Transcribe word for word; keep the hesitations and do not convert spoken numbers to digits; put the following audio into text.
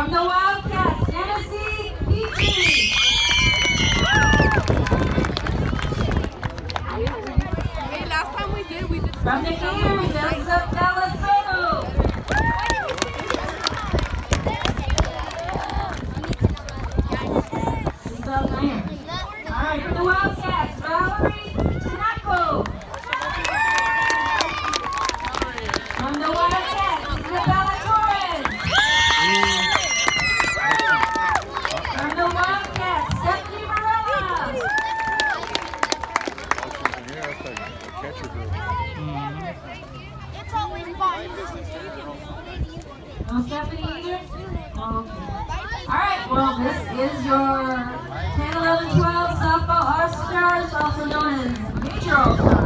From the Wildcats, Tennessee, Peachy. Hey, last time we did, we did. From the Gators, Isabella Soto. All right, from the Wildcats, Valerie Tanako. From the Wildcats, Isabella Torres. From the Wildcats, Stephanie Varela. It's always fun. No Stephanie either? Okay. All right, well, this is your ten, eleven, twelve softball All-Stars, also known as Major All-Stars.